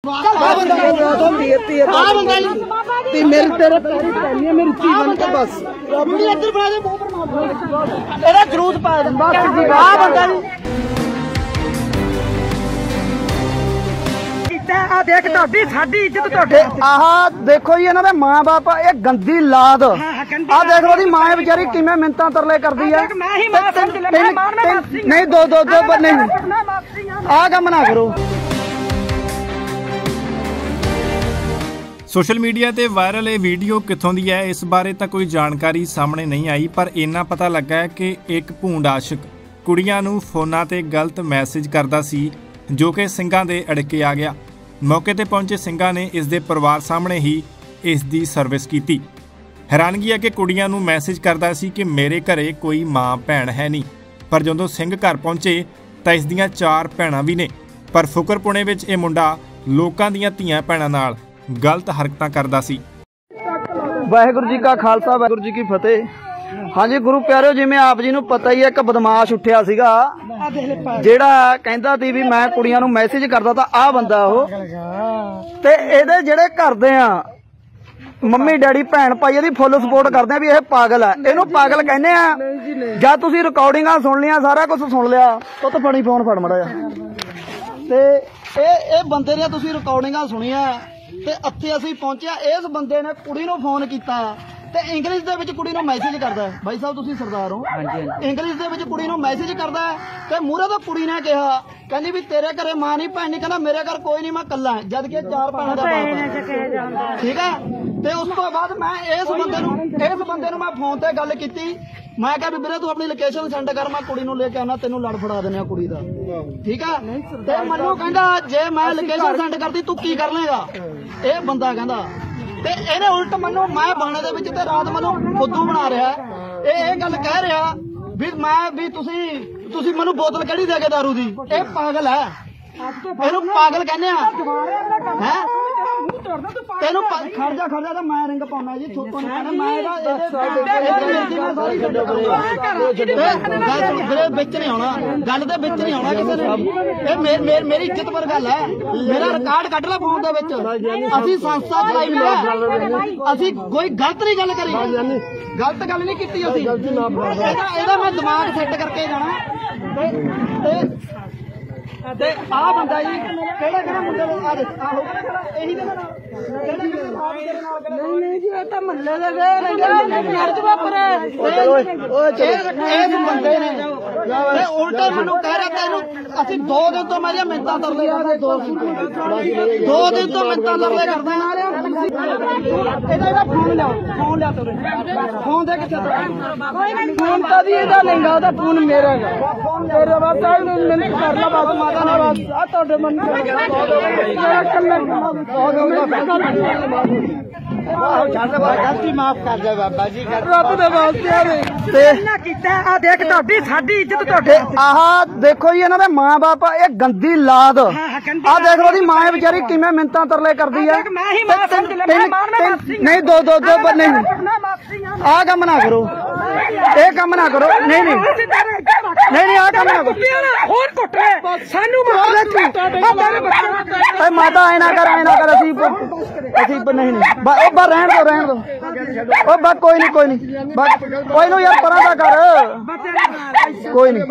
जरूरत पा देख साडी इज्जत आह देखो जी इन्हों मां बाप ये गंदी लाद आ देख लो मां बेचारी किवें मिन्नतां तरले करदी है। नहीं दो दो दो नहीं आ कम ना करो। सोशल मीडिया ते वायरल ये वीडियो कित्थों दी है इस बारे तां कोई जानकारी सामने नहीं आई, पर इन्ना पता लगा है कि एक भूंड आशिक कुड़ियां नूं फोनां ते गलत मैसेज करदा सी जो कि ਸਿੰਘਾਂ ਦੇ अड़के आ गया। मौके ते पहुंचे ਸਿੰਘਾਂ ने इस दे परिवार सामने ही इस दी सर्विस की। हैरानगी है कि कुड़ियां नूं मैसेज करदा सी कि मेरे घरे कोई मां भैन है नहीं, पर जदों ਸਿੰਘ घर पहुंचे तां इस दियां 4 भैणां भी ने। पर फुकरपुणे विच इह मुंडा लोकां दियां धीआं भैणां नाल गलत हरकतां करदा सी। वाहिगुरू जी का खालसा वाहिगुरू जी की फतेह। हाँ जी गुरु प्यारिओ, जिवें आप जी नूं पता ही है एक बदमाश उठिया सीगा जेड़ा कहंदा सी भी मैं कुड़ियां नूं मैसेज करदा तां आ बंदा ओह ते इहदे जेड़े करदे आ मम्मी डैडी भैन भाई इहदी फुल सपोर्ट करदे आ भी यह पागल है, इहनूं पागल कहने आ। जद तुसीं रिकॉर्डिंगां सुन लिया सारा कुछ सुन लिया तो फड़ी फोन फड़ मड़ा ते ए बंदे ने तुसीं रिकॉर्डिंगां सुनिया ते इत्थे असीं पहुंचे इस बंदे ने कुड़ी नूं फोन कीता ते इंग्लिश दे विच कुड़ी नूं मैसेज करदा है। भाई साहब तुसीं सरदार हो, इंग्लिश दे विच कुड़ी नूं मैसेज करदा है ते मूहरे तो कुड़ी ने कहा कहंदी भी तेरे घरे मां नहीं भैन नहीं, कहंदा मेरे घर कोई नहीं मैं कल्ला है, जद कि 4 भैणां दा बाप है। ठीक है ते उस तो बाद मैं इस बंदे नूं मैं फोन ते गल कीती, मैं कहा भी वीरे तू अपनी लोकेशन सेंड कर, मैं कुड़ी नूं लेके आना तेनों लड़ फड़ा देने कुड़ी दा। ठीक है ते मैनूं कहंदा जे मैं लोकेशन सेंड करती तू की कर लेगा, ये बंदा कहंदा ते इहने उल्ट मनो मैं बाणे दे विच ते रात मनो फुद्दू बना रहा है। ये गल कह रहा भी मैं भी तुसी मनु बोतल केड़ी दे के दारू दी, ये पागल है, इहनूं पागल कहने हैं। तेनू खर्जा तो मैं रिंग पाउना जी थोतों ने कहना मैं बिच नहीं आना, गल दे बिच नहीं आना किसी ने। मेरी इज्जत पर गल है, मेरा रिकॉर्ड कट ला फोन दे विच। असीं संस्था चलाई है, असीं कोई गलत नहीं गल करी, गलत गल नहीं कीती असीं। एदा मैं दिमाग सेट करके जाना ते आ बंदा जी केड़ा केड़ा मुंडे आ होगा ना यही दे नाल नहीं जी तो महल्ले दे नर्ज वापर इस बंदे ने उल्टा मैनू कह रहा तेनू असीं 2 दिन तो मेरियां मिन्नतां तरले करदे 2 दिन तो मिन्नतां तरले करदे एदा फोन लिया तेरे फोन दे किथे फोन का दी एदा लेंगा ओदा फोन मेरा है तेरे बाप साहब ने मिन्नत कर ला बात माता ने बात आ तोड़े मन मेरा कल्ला गलती माफ कर दे बाबा जी, रब दे वास्ते कीता आ देख तुहाडी साडी इज्जत तुहाडे आह देखो जी इन्हां दे मां बाप ये गंदी लाद आ देख लो जी मां बेचारी किवें मिन्नतां तरले करदी है। नहीं दो दो दो नहीं आ कम ना करो, ये कम ना करो, नहीं नहीं आ कम ना करो माता आए ना कर असी नहीं रहन दो बस कोई नहीं यार परा दा कर कोई नहीं।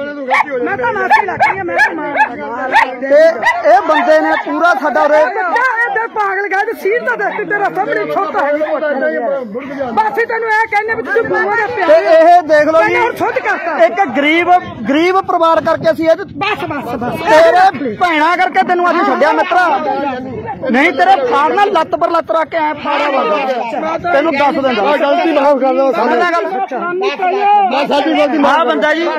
ए बंदे ने पूरा साडा पागल गया सीट दा देख तेरा सामने छोटा है बस तेनू ए कहने भी तू देख लो जी एक गरीब परिवार करके असीं बस तेरे भैणा करके तेनू असीं छड्डिया मित्रा, नहीं तेरे फाड़ना लत्त पर लत्त रख के फाड़ा तेनू दस देंदा गलती माफ कर दो हाँ बंदा जी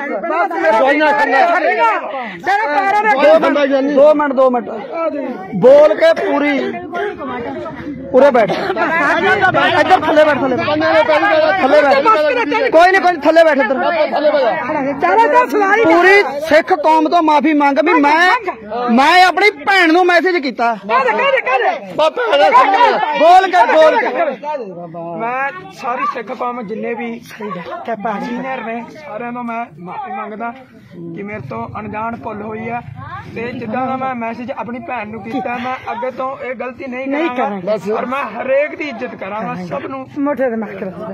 2 मिनट बोल के पूरी पूरे बैठ इधर थले बैठ कोई नहीं थले बैठ इधर पूरी सिख कौम तो माफी मंग भी मैं अपनी भैन नूं मैसेज कीता ਬੋਲ ਕੇ ਮੈਂ ਸਾਰੀ ਸਿੱਖ ਕੌਮ ਜਿੰਨੇ ਵੀ ਸੀਨੀਅਰ ਨੇ ਸਾਰਿਆਂ ਤੋਂ ਮੈਂ ਮਾਫੀ ਮੰਗਦਾ ਕਿ ਮੇਰੇ ਤੋਂ ਅਣਜਾਣ ਭੁੱਲ ਹੋਈ ਹੈ ਤੇ ਜਿੱਦਾਂ ਦਾ ਮੈਂ ਮੈਸੇਜ ਆਪਣੀ ਭੈਣ ਨੂੰ ਕੀਤਾ ਮੈਂ ਅੱਗੇ ਤੋਂ ਇਹ ਗਲਤੀ ਨਹੀਂ ਕਰਾਂਗਾ ਔਰ ਮੈਂ ਹਰੇਕ ਦੀ ਇੱਜ਼ਤ ਕਰਾਂਗਾ ਸਭ ਨੂੰ ਮੋਟੇ ਦੇ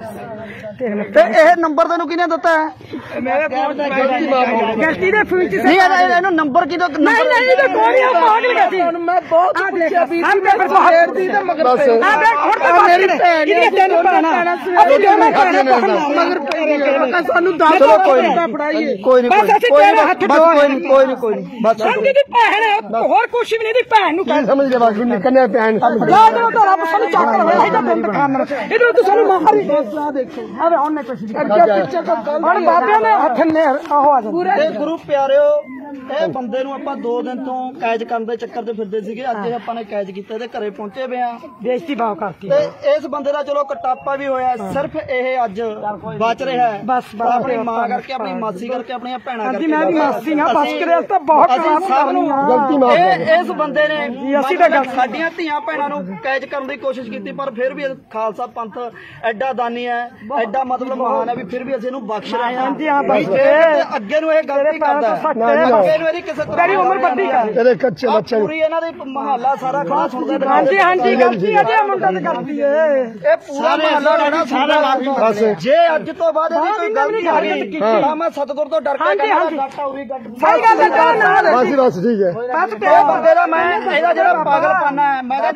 ਤੇ ਇਹ ਨੰਬਰ ਤੈਨੂੰ ਕਿਹਨੇ ਦਿੱਤਾ ਹੈ ਮੇਰੇ ਫੋਨ ਗਲਤੀ ਦੇ ਫੋਨ ਚ ਨਹੀਂ ਇਹਨੂੰ ਨੰਬਰ ਕਿਹਦਾ ਨਹੀਂ ਇਹ ਤਾਂ ਕੋਈ ਪਾਗਲ ਗਤੀ ਮੈਂ ਬਹੁਤ ਪੁੱਛਿਆ ਵੀ ਸ਼ੇਰ ਦੀ ਤੇ ਮਗਰ ਹੁਣ ਤਾਂ ਮੇਰੀ ਭੈਣ ਨੇ ਤੈਨੂੰ ਪਾਣਾ ਅਸੀਂ ਦੋਵੇਂ ਮਗਰ ਪੈ ਸਾਨੂੰ ਦੱਸ ਚਲੋ ਕੋਈ ਨਹੀਂ ਕੋਈ ਨਹੀਂ ਬਸ ਅਸੀਂ ਤੇਰੇ ਹੱਥ ਕੋਈ ਨਹੀਂ ਬਸ ਸਮਝੀ ਦੀ ਭੈਣ ਹੋਰ ਕੁਛ ਵੀ ਨਹੀਂ ਦੀ ਭੈਣ ਨੂੰ ਕਹਿ ਸਮਝ ਜਾ ਬਾਕੀ ਨਿਕਲਨੇ ਭੈਣ ਜਾ ਜੋ ਤਾਂ ਰੱਬ ਸਾਨੂੰ ਚੱਕ ਰਿਹਾ ਇਹਦਾ ਦਿਲ ਦਿਖਾਣਾ ਇਹਨੂੰ ਤੂੰ ਸਾਨੂੰ ਮਾਰ ਦੇਖੋ ਅਰੇ ਹੁਣ ਨਹੀਂ ਕੁਛ ਹੁਣ ਬਾਬਿਆਂ ਨੇ ਹੱਥ ਨੇ ਆਹੋ ਆ ਤੇ ਗੁਰੂ ਪਿਆਰਿਓ ਇਹ ਬੰਦੇ ਨੂੰ ਆਪਾਂ 2 ਦਿਨ ਤੋਂ ਕੈਦ ਕਰਨ ਦੇ ਚੱਕਰ ਤੇ ਫਿਰਦੇ ਸੀਗੇ ਅੱਜ ਇਹ ਆਪਾਂ ਨੇ ਕੈਦ ਕੀਤਾ ਇਹਦੇ ਘਰੇ ਪਹੁੰਚੇ ਪਏ ਆ ਬੇਇੱਜ਼ਤੀ ਬਾਹ ਕਰਤੀ ਤੇ ਇਸ ਬੰਦੇ ਦਾ ਚਲੋ ਕਟਾਪਾ ਵੀ ਹੋਇਆ ਸਿਰਫ ਇਹ ਅੱਜ ਬਚ ਰਿਹਾ ਹੈ ਬਸ ਆਪਣੀ ਮਾਂ ਕਰਕੇ ਆਪਣੀ ਮਾਸੀ ਕਰਕੇ ਆਪਣੀਆਂ ਭੈਣਾਂ ਕਰਕੇ ਮੈਂ ਵੀ ਮਾਸੀ ਹਾਂ ਬਸ ਕਰਿਆ ਤਾਂ ਬਹੁਤ ਅਸੀਂ ਸਭ ਨੂੰ ਗਲਤੀ ਮਾਫ ਇਸ ਬੰਦੇ ਨੇ ਅਸੀਂ ਤਾਂ ਸਾਡੀਆਂ ਧੀਆਂ ਭੈਣਾਂ ਨੂੰ ਕੈਦ ਕਰਨ ਦੀ ਕੋਸ਼ਿਸ਼ ਕੀਤੀ ਪਰ ਫਿਰ ਵੀ ਖਾਲਸਾ ਪੰਥ ਐਡਾ ਦਾਨੀ ਹੈ ਐਡਾ ਮਤਲਬ ਮਹਾਨ ਹੈ ਵੀ ਫਿਰ ਵੀ ਅਸੀਂ ਇਹਨੂੰ ਬਖਸ਼ ਰਹੇ ਹਾਂ ਹਾਂਜੀ ਹਾਂ ਬਖਸ਼ ਅੱਗੇ ਨੂੰ ਇਹ ਗਲਤੀ ਕਰਦਾ ਅੱਗੇ ਨੂੰ ਇਹਦੀ ਕਿਸੇ ਤਰ੍ਹਾਂ ਤੇਰੀ ਉਮਰ ਵੱਡੀ ਕਰ ਤੇਰੇ ਕੱਚੇ ਬੱਚੇ ਪੂਰੀ ਇਹਨਾਂ ਦੀ ਮਹੱਲਾ ਸਾਰਾ ਖੜਾ ਸੁਣਦਾ ਹਾਂਜੀ ਹਾਂਜੀ ਗਲਤੀ ਅਜੇ ਮੁੰਡਾ ਤੇ ਕਰਦੀ ਏ ਇਹ ਪੂਰਾ ਮਹੱਲਾ ਖੜਾ ਸੁਣਦਾ ਜੇ ਅੱਜ ਤੋਂ ਬਾਅਦ ਇਹਦੀ ਕੋਈ ਗਲਤੀ ਆ ਗਈ ਤਾਂ ਮੈਂ ਸਤਿਗੁਰ ਤੋਂ ਡਰ ਕੇ ਕਹਿੰਦਾ ਗੱਟ ਆਉਰੀ ਗੱਟ ਸਹੀ ਗੱਲ ਹੈ ਤੇਰੇ ਨਾਲ ਬਸ ਠੀਕ ਹੈ ਬਸ ਤੇਰੇ ਬੰਦੇ ਦਾ ਮੈਂ ਇਹਦਾ ਜਿਹੜਾ ਪਾਗਲਪਾਨਾ ਹੈ ਮੈਂ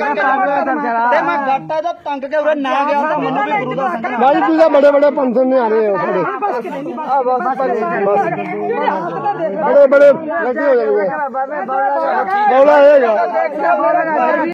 ਤੇ ਮੈਂ ਗੱਟ ਇਹਦਾ ਤੰਗ ਕੇ ਉਰੇ ਨਾ ਗਿਆ ਤਾਂ ਮੈਨੂੰ ਵੀ ਗੁਰੂ ਦਾ ਸੰਗ ਭਾਈ ਤੁਸੀਂ ਬੜੇ ਬੜੇ ਪੰਥ ਨੇ ਆ ਰਹੇ ਹੋ ਸਾਡੇ ਬੜੇ ਬੜੇ ਲੱਗੇ ਹੋ ਜਾਣਗੇ ਬੋਲਾ ਹੈਗਾ